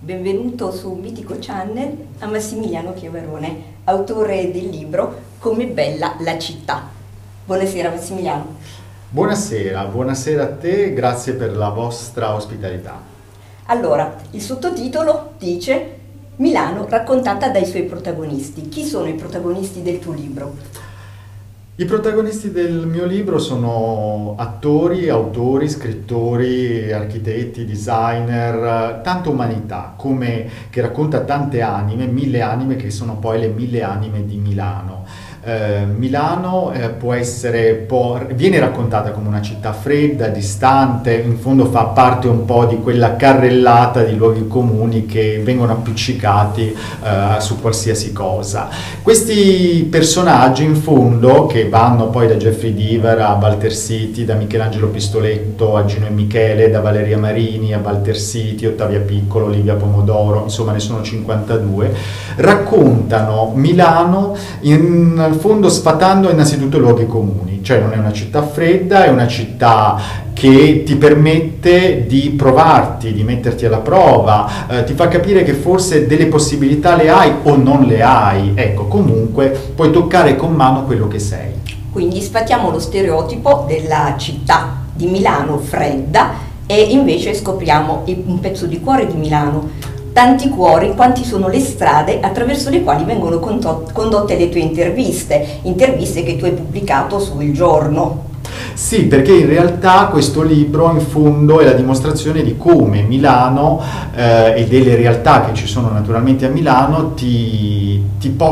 benvenuto su Mitico Channel a Massimiliano Chiavarone, autore del libro Com'è bella la città. Buonasera Massimiliano. Buonasera, buonasera a te, grazie per la vostra ospitalità. Allora, il sottotitolo dice Milano raccontata dai suoi protagonisti. Chi sono i protagonisti del tuo libro? I protagonisti del mio libro sono attori, autori, scrittori, architetti, designer, tanta umanità, che racconta tante anime, 1000 anime che sono poi le 1000 anime di Milano. Milano viene raccontata come una città fredda, distante, in fondo fa parte un po' di quella carrellata di luoghi comuni che vengono appiccicati su qualsiasi cosa. Questi personaggi in fondo, che vanno poi da Geoffrey Dever a Walter City, da Michelangelo Pistoletto a Gino e Michele, da Valeria Marini a Walter City, Ottavia Piccolo, Livia Pomodoro, insomma ne sono 52, raccontano Milano in fondo sfatando innanzitutto i luoghi comuni, cioè non è una città fredda, è una città che ti permette di provarti, di metterti alla prova, ti fa capire che forse delle possibilità le hai o non le hai, ecco, comunque puoi toccare con mano quello che sei. Quindi sfatiamo lo stereotipo della città di Milano fredda e invece scopriamo un pezzo di cuore di Milano. Tanti cuori, quanti sono le strade attraverso le quali vengono condotte le tue interviste che tu hai pubblicato su Il Giorno. Sì, perché in realtà questo libro in fondo è la dimostrazione di come Milano e delle realtà che ci sono naturalmente a Milano ti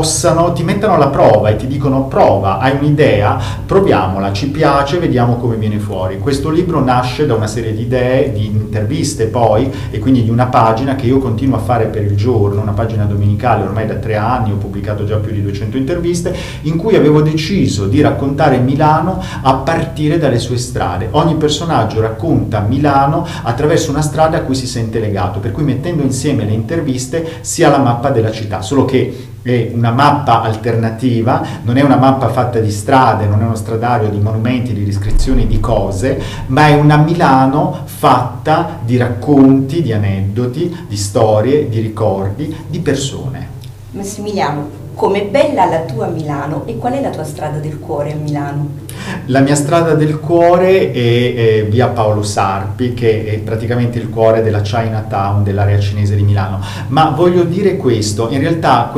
mettano alla prova e ti dicono prova, hai un'idea, proviamola, ci piace, vediamo come viene fuori. Questo libro nasce da una serie di idee, di interviste poi e quindi di una pagina che io continuo a fare per Il Giorno, una pagina domenicale ormai da 3 anni, ho pubblicato già più di 200 interviste, in cui avevo deciso di raccontare Milano a partire dalle sue strade. Ogni personaggio racconta Milano attraverso una strada a cui si sente legato, per cui mettendo insieme le interviste si ha la mappa della città, solo che è una mappa alternativa, non è una mappa fatta di strade, non è uno stradario di monumenti, di descrizioni di cose, ma è una Milano fatta di racconti, di aneddoti, di storie, di ricordi, di persone. Massimiliano, com'è bella la tua Milano e qual è la tua strada del cuore a Milano? La mia strada del cuore è via Paolo Sarpi, che è praticamente il cuore della Chinatown, dell'area cinese di Milano. Ma voglio dire questo, in realtà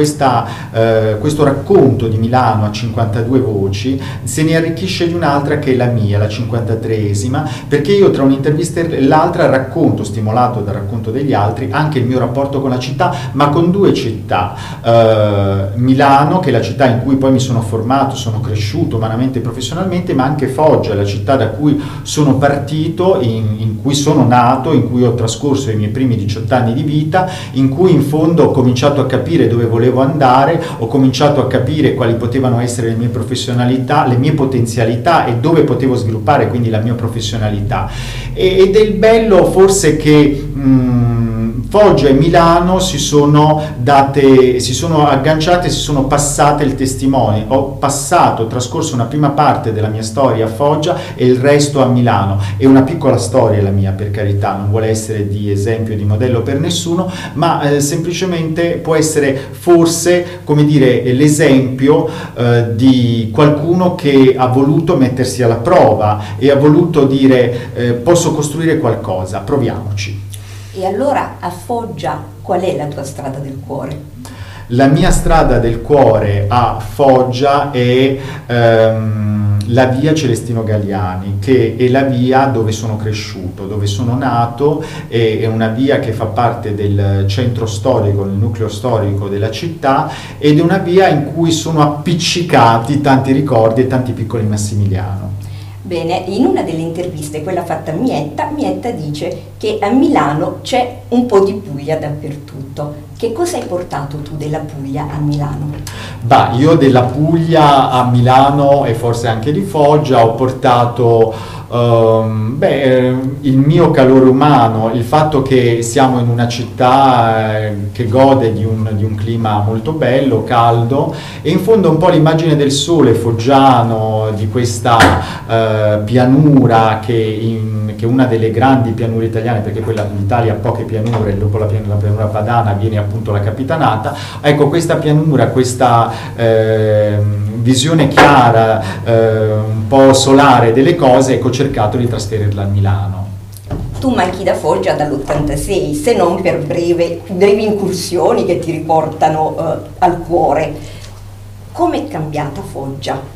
questo racconto di Milano a 52 voci se ne arricchisce di un'altra che è la mia, la 53esima, perché io tra un'intervista e l'altra racconto, stimolato dal racconto degli altri, anche il mio rapporto con la città, ma con 2 città. Milano, che è la città in cui poi mi sono formato, sono cresciuto umanamente e professionalmente, ma anche Foggia, la città da cui sono partito, in cui sono nato, in cui ho trascorso i miei primi 18 anni di vita, in cui in fondo ho cominciato a capire dove volevo andare, ho cominciato a capire quali potevano essere le mie professionalità, le mie potenzialità e dove potevo sviluppare quindi la mia professionalità. Ed è il bello forse che Foggia e Milano si sono agganciate, si sono passate il testimone. Ho trascorso una prima parte della mia storia a Foggia e il resto a Milano. È una piccola storia la mia, per carità, non vuole essere di esempio, di modello per nessuno, ma semplicemente può essere forse, come dire, l'esempio di qualcuno che ha voluto mettersi alla prova e ha voluto dire posso costruire qualcosa, proviamoci. E allora a Foggia qual è la tua strada del cuore? La mia strada del cuore a Foggia è la via Celestino Galliani, che è la via dove sono cresciuto, dove sono nato, è una via che fa parte del centro storico, del nucleo storico della città, ed è una via in cui sono appiccicati tanti ricordi e tanti piccoli Massimiliano. Bene, in una delle interviste, quella fatta a Mietta dice che a Milano c'è un po' di Puglia dappertutto. Che cosa hai portato tu della Puglia a Milano? Bah, io della Puglia a Milano e forse anche di Foggia ho portato il mio calore umano, il fatto che siamo in una città che gode di un clima molto bello, caldo, e in fondo un po' l'immagine del sole foggiano, di questa pianura che è una delle grandi pianure italiane, perché l'Italia ha poche pianure, dopo la pianura padana viene appunto la Capitanata. Ecco, questa pianura, questa visione chiara, un po' solare delle cose, ecco, ho cercato di trasferirla a Milano. Tu manchi da Foggia dall'86, se non per brevi incursioni che ti riportano al cuore. Com'è cambiata Foggia?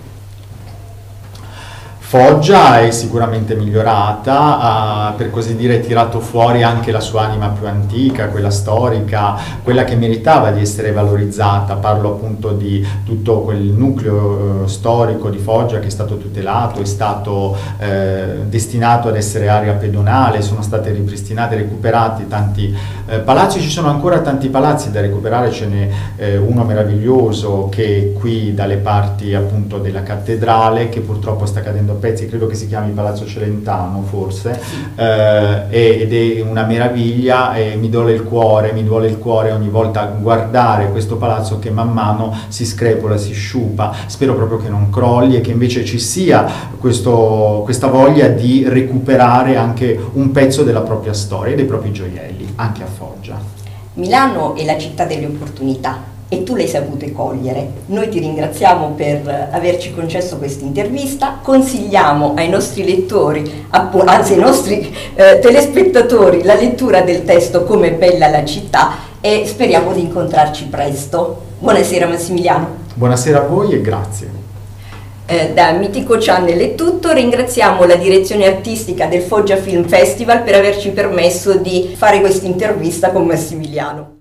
Foggia è sicuramente migliorata, ha per così dire tirato fuori anche la sua anima più antica, quella storica, quella che meritava di essere valorizzata. Parlo appunto di tutto quel nucleo storico di Foggia che è stato tutelato, è stato destinato ad essere area pedonale, sono state ripristinate, recuperati tanti palazzi. Ci sono ancora tanti palazzi da recuperare, ce n'è uno meraviglioso che è qui dalle parti appunto della cattedrale, che purtroppo sta cadendo a pezzi, credo che si chiami Palazzo Celentano forse, ed è una meraviglia, e mi duole il cuore ogni volta guardare questo palazzo che man mano si screpola, si sciupa. Spero proprio che non crolli e che invece ci sia questa voglia di recuperare anche un pezzo della propria storia e dei propri gioielli, anche a Foggia. Milano è la città delle opportunità e tu le hai sapute cogliere. Noi ti ringraziamo per averci concesso questa intervista, consigliamo ai nostri lettori, anzi ai nostri telespettatori, la lettura del testo Com'è bella la città, e speriamo di incontrarci presto. Buonasera Massimiliano. Buonasera a voi e grazie. Da Mitico Channel è tutto, ringraziamo la direzione artistica del Foggia Film Festival per averci permesso di fare questa intervista con Massimiliano.